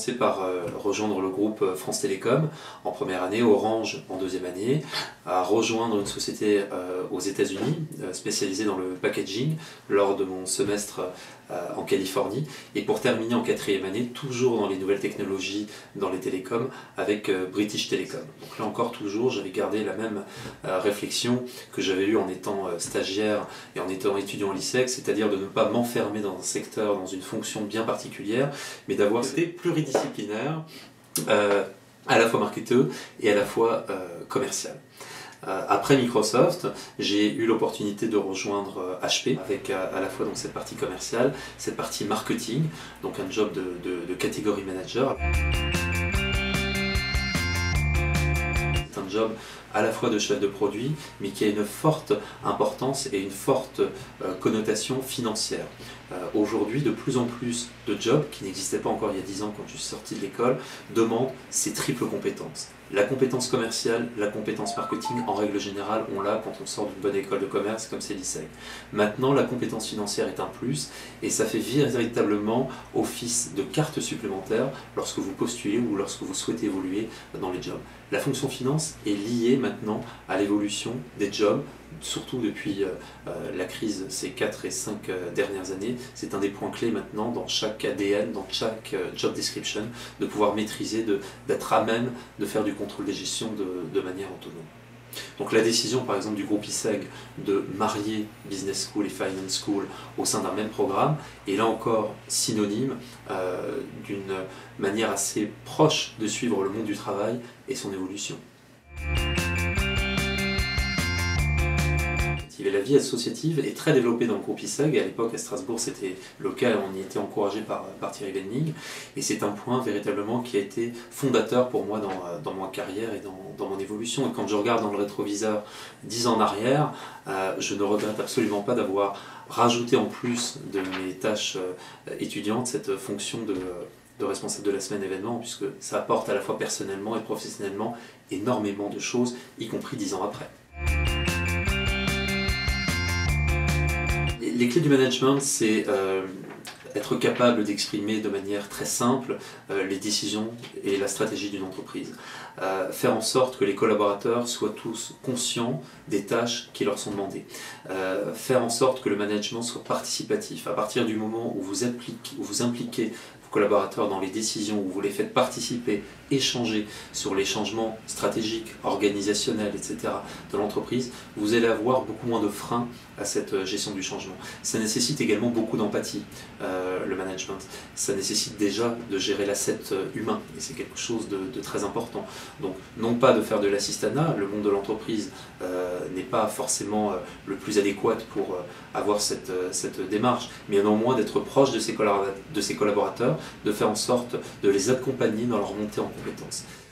commencé par rejoindre le groupe France Télécom en première année, Orange en deuxième année, à rejoindre une société aux États-Unis spécialisée dans le packaging lors de mon semestre en Californie, et pour terminer en quatrième année, toujours dans les nouvelles technologies, dans les télécoms, avec British Telecom. Donc là encore, toujours, j'avais gardé la même réflexion que j'avais eue en étant stagiaire et en étant étudiant au lycée, c'est-à-dire de ne pas m'enfermer dans un secteur, dans une fonction bien particulière, mais d'avoir été pluridisciplinaire, à la fois marketeur et à la fois commercial. Après Microsoft, j'ai eu l'opportunité de rejoindre HP avec à la fois donc cette partie commerciale, cette partie marketing, donc un job de category manager. C'est un job à la fois de chef de produit, mais qui a une forte importance et une forte connotation financière. Aujourd'hui, de plus en plus de jobs, qui n'existaient pas encore il y a 10 ans quand je suis sorti de l'école, demandent ces triples compétences. La compétence commerciale, la compétence marketing, en règle générale, on l'a quand on sort d'une bonne école de commerce comme c'est l'ISEG. Maintenant, la compétence financière est un plus, et ça fait véritablement office de carte supplémentaire lorsque vous postulez ou lorsque vous souhaitez évoluer dans les jobs. La fonction finance est liée maintenant à l'évolution des jobs, surtout depuis la crise ces 4 et 5 dernières années. C'est un des points clés maintenant dans chaque ADN, dans chaque job description, de pouvoir maîtriser, d'être à même de faire du contrôle des gestions de manière autonome. Donc la décision par exemple du groupe ISEG de marier Business School et Finance School au sein d'un même programme est là encore synonyme d'une manière assez proche de suivre le monde du travail et son évolution. La vie associative est très développée dans le groupe ISEG, et à l'époque à Strasbourg c'était le cas, on y était encouragé par Thierry Wenning, et c'est un point véritablement qui a été fondateur pour moi dans ma carrière et dans mon évolution. Et quand je regarde dans le rétroviseur 10 ans en arrière, je ne regrette absolument pas d'avoir rajouté en plus de mes tâches étudiantes cette fonction de responsable de la semaine événement, puisque ça apporte à la fois personnellement et professionnellement énormément de choses, y compris 10 ans après. Les clés du management, c'est être capable d'exprimer de manière très simple les décisions et la stratégie d'une entreprise. Faire en sorte que les collaborateurs soient tous conscients des tâches qui leur sont demandées. Faire en sorte que le management soit participatif. À partir du moment où vous impliquez vos collaborateurs dans les décisions, où vous les faites participer, échanger sur les changements stratégiques, organisationnels, etc. de l'entreprise, vous allez avoir beaucoup moins de freins à cette gestion du changement. Ça nécessite également beaucoup d'empathie, le management. Ça nécessite déjà de gérer l'asset humain, et c'est quelque chose de très important. Donc, non pas de faire de l'assistanat, le monde de l'entreprise n'est pas forcément le plus adéquat pour avoir cette démarche, mais néanmoins d'être proche de ses collaborateurs, de faire en sorte de les accompagner dans leur montée en compétences.